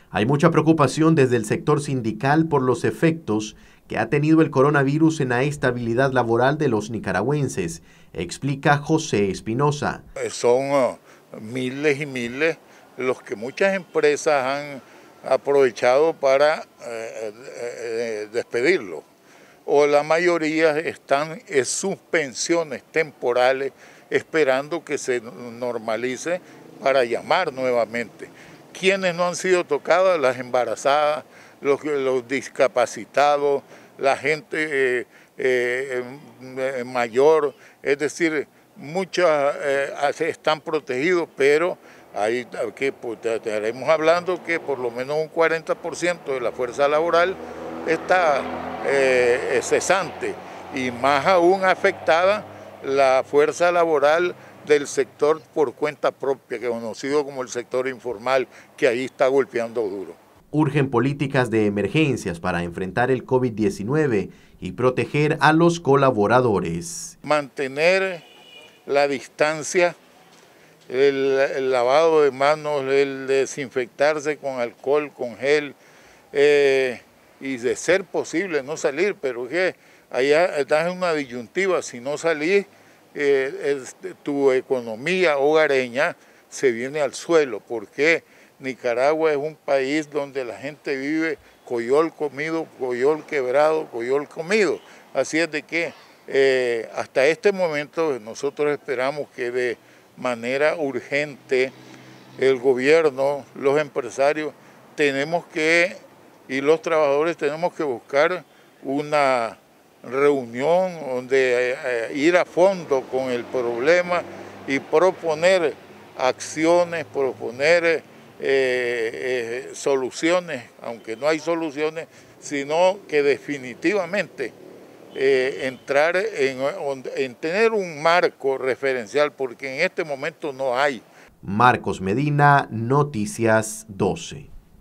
Hay mucha preocupación desde el sector sindical por los efectos que ha tenido el coronavirus en la estabilidad laboral de los nicaragüenses, explica José Espinosa. Son miles y miles los que muchas empresas han aprovechado para despedirlo, o la mayoría están en suspensiones temporales esperando que se normalice para llamar nuevamente. ¿Quiénes no han sido tocados? Las embarazadas, los discapacitados, la gente mayor, es decir, muchas están protegidos, pero ahí que estaremos hablando que por lo menos un 40% de la fuerza laboral está cesante, y más aún afectada la fuerza laboral del sector por cuenta propia, conocido como el sector informal, que ahí está golpeando duro. Urgen políticas de emergencias para enfrentar el COVID-19 y proteger a los colaboradores. Mantener la distancia, el lavado de manos, el desinfectarse con alcohol, con gel, y de ser posible no salir, pero es que allá estás en una disyuntiva. Si no salís, tu economía hogareña se viene al suelo, porque Nicaragua es un país donde la gente vive coyol comido, coyol quebrado, coyol comido. Así es de que hasta este momento nosotros esperamos que de manera urgente el gobierno, los empresarios, y los trabajadores tenemos que buscar una reunión donde ir a fondo con el problema y proponer acciones, proponer soluciones, aunque no hay soluciones, sino que definitivamente entrar en tener un marco referencial, porque en este momento no hay. Marcos Medina, Noticias 12.